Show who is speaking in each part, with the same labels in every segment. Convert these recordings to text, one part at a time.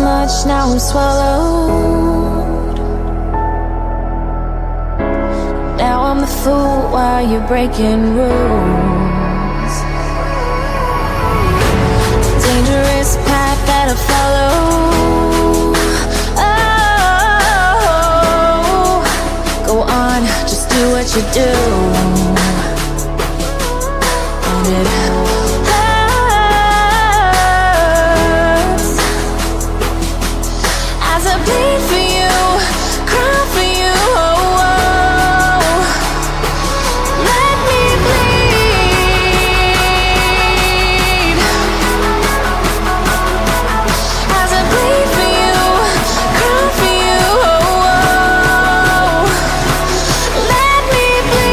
Speaker 1: much, now I'm swallowed. Now I'm the fool while you're breaking rules. Dangerous path that I follow. Oh, go on, just do what you do. And it hurts as I bleed for you, cry for you. Oh, oh. Let me bleed as I bleed for you, cry for you. Oh, oh. Let me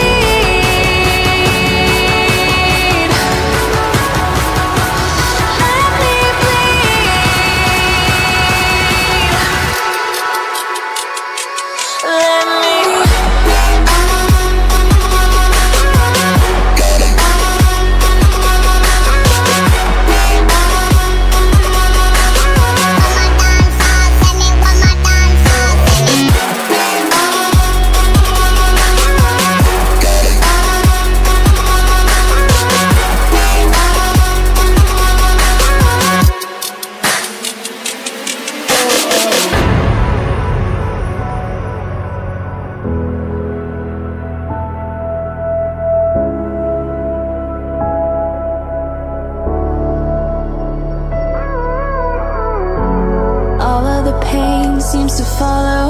Speaker 1: bleed. Let me bleed. Let me. All of the pain seems to follow,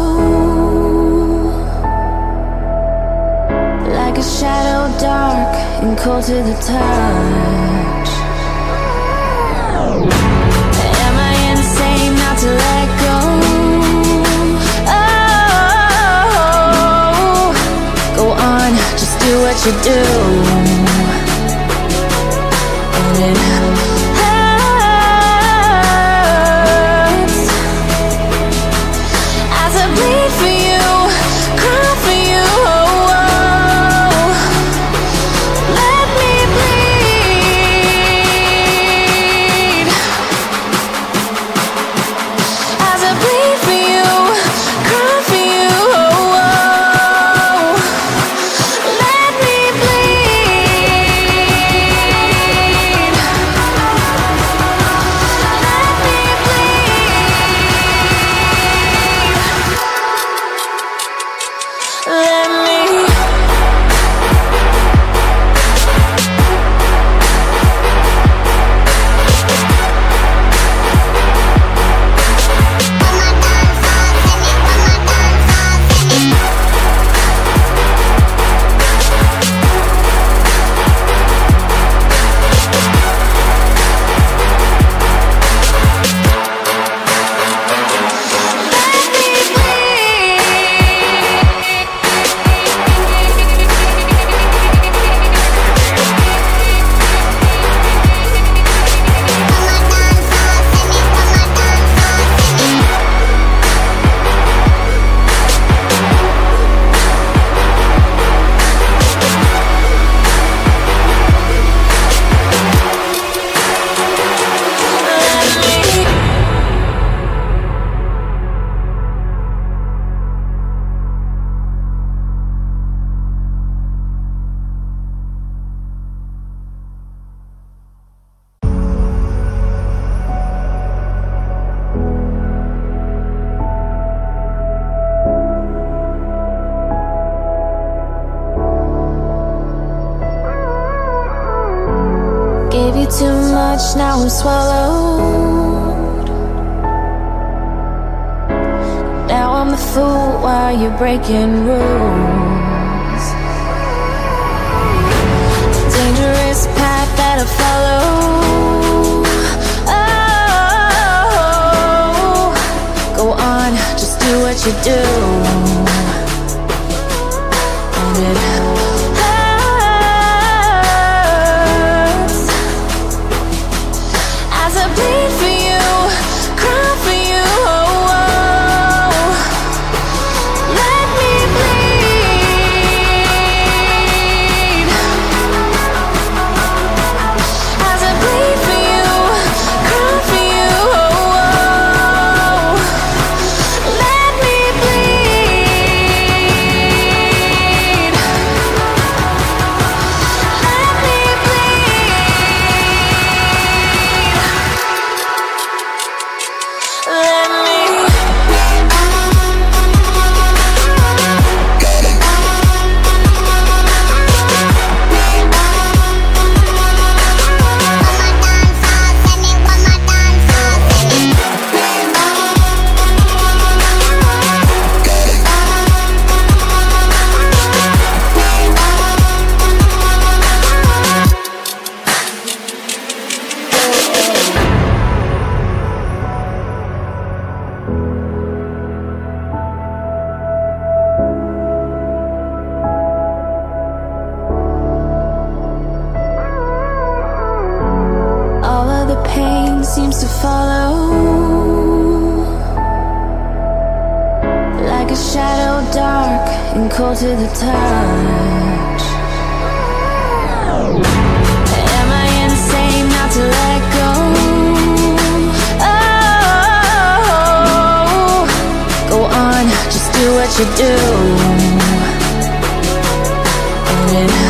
Speaker 1: like a shadow dark and cold to the touch. Am I insane not to let go? Oh, go on, just do what you do. And it hurts as I bleed for you, cry for you. Oh, oh. Let me bleed as I bleed for you, cry for you. Oh, oh. Let me bleed. Let me bleed. Let me. Gave you too much, now I'm swallowed. Now I'm the fool while you're breaking rules. Dangerous path that I follow. Oh, go on, just do what you do. And it hurts as I bleed for you, cry for you. Oh, oh. Let me bleed as I bleed for you, cry for you. Oh, oh. and cold to the touch. Am I insane not to let go? Oh, go on, just do what you do, and it